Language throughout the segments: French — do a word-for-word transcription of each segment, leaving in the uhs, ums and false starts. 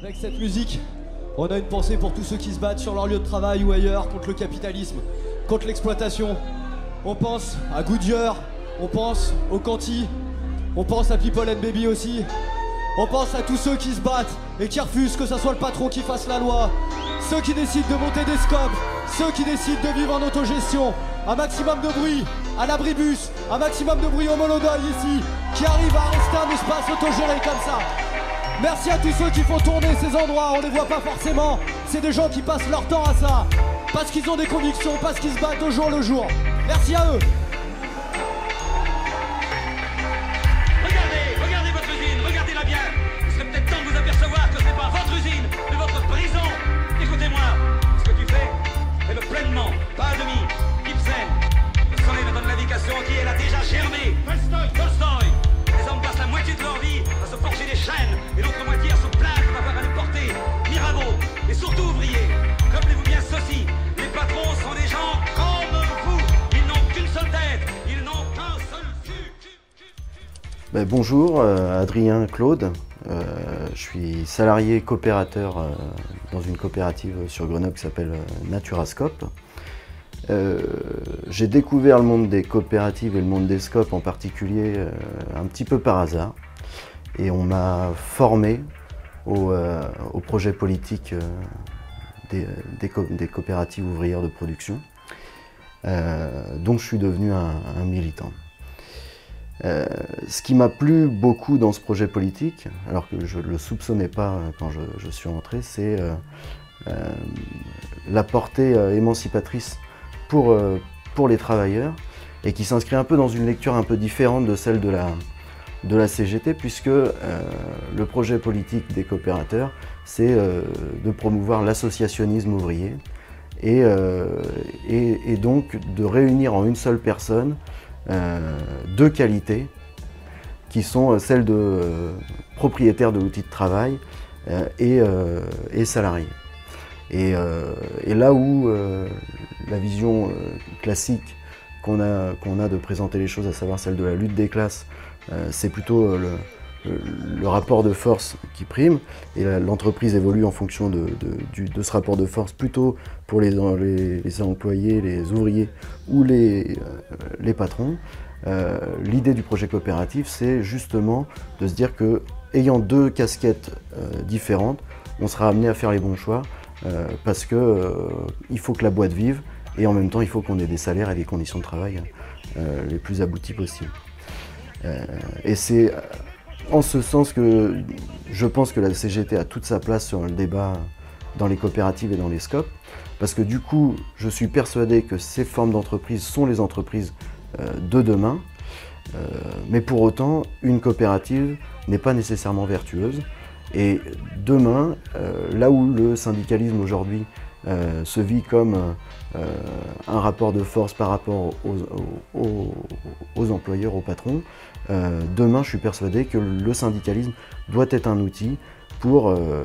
Avec cette musique, on a une pensée pour tous ceux qui se battent sur leur lieu de travail ou ailleurs contre le capitalisme, contre l'exploitation. On pense à Goodyear, on pense au Canty, on pense à People and Baby aussi. On pense à tous ceux qui se battent et qui refusent que ce soit le patron qui fasse la loi. Ceux qui décident de monter des scopes, ceux qui décident de vivre en autogestion. Un maximum de bruit à l'abribus, un maximum de bruit au Molodeuil ici, qui arrive à rester un espace autogéré comme ça. Merci à tous ceux qui font tourner ces endroits, on les voit pas forcément. C'est des gens qui passent leur temps à ça, parce qu'ils ont des convictions, parce qu'ils se battent au jour le jour. Merci à eux. Regardez, regardez votre usine, regardez-la bien. Il serait peut-être temps de vous apercevoir que ce n'est pas votre usine, mais votre prison. Écoutez-moi, ce que tu fais, fais-le pleinement, pas à demi. Ibsen, le soleil me donne l'indication qui elle a déjà germé. Tolstoï, Tolstoï. Les hommes passent la moitié de leur vie à se forger des chaînes et l'autre moitié à se plaindre d'avoir à les porter. Mirabeau, et surtout ouvriers, rappelez-vous bien ceci, les patrons sont des gens comme vous. Ils n'ont qu'une seule tête, ils n'ont qu'un seul cul. Ben, bonjour, euh, Adrien Claude. Euh, je suis salarié coopérateur euh, dans une coopérative sur Grenoble qui s'appelle euh, Naturascope. Euh, j'ai découvert le monde des coopératives et le monde des scopes en particulier euh, un petit peu par hasard. Et on m'a formé au, euh, au projet politique euh, des, des, co des coopératives ouvrières de production. Euh, donc je suis devenu un, un militant. Euh, ce qui m'a plu beaucoup dans ce projet politique, alors que je ne le soupçonnais pas quand je, je suis entré, c'est euh, euh, la portée euh, émancipatrice pour, euh, pour les travailleurs et qui s'inscrit un peu dans une lecture un peu différente de celle de la, de la C G T, puisque euh, le projet politique des coopérateurs, c'est euh, de promouvoir l'associationnisme ouvrier et, euh, et, et donc de réunir en une seule personne Euh, deux qualités qui sont celles de euh, propriétaire de l'outil de travail euh, et, euh, et salarié. Et, euh, et là où euh, la vision euh, classique qu'on a, qu'on a de présenter les choses, à savoir celle de la lutte des classes, euh, c'est plutôt euh, le, le, le rapport de force qui prime, et l'entreprise évolue en fonction de, de, du, de ce rapport de force plutôt pour les, les, les employés, les ouvriers ou les, euh, les patrons. Euh, L'idée du projet coopératif, c'est justement de se dire que, ayant deux casquettes euh, différentes, on sera amené à faire les bons choix euh, parce que euh, il faut que la boîte vive et en même temps il faut qu'on ait des salaires et des conditions de travail euh, les plus abouties possibles. Euh, et c'est en ce sens que je pense que la C G T a toute sa place sur le débat dans les coopératives et dans les scopes, parce que du coup, je suis persuadé que ces formes d'entreprise sont les entreprises euh, de demain, euh, mais pour autant, une coopérative n'est pas nécessairement vertueuse. Et demain, euh, là où le syndicalisme aujourd'hui euh, se vit comme euh, un rapport de force par rapport aux, aux, aux employeurs, aux patrons, euh, demain je suis persuadé que le syndicalisme doit être un outil pour euh,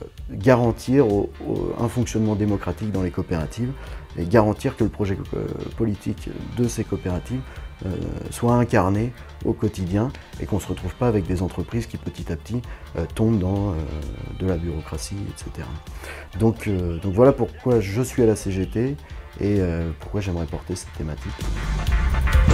garantir au, au, un fonctionnement démocratique dans les coopératives et garantir que le projet euh, politique de ces coopératives euh, soit incarné au quotidien et qu'on ne se retrouve pas avec des entreprises qui petit à petit euh, tombent dans euh, de la bureaucratie, et cetera. Donc, euh, donc voilà pourquoi je suis à la C G T et euh, pourquoi j'aimerais porter cette thématique.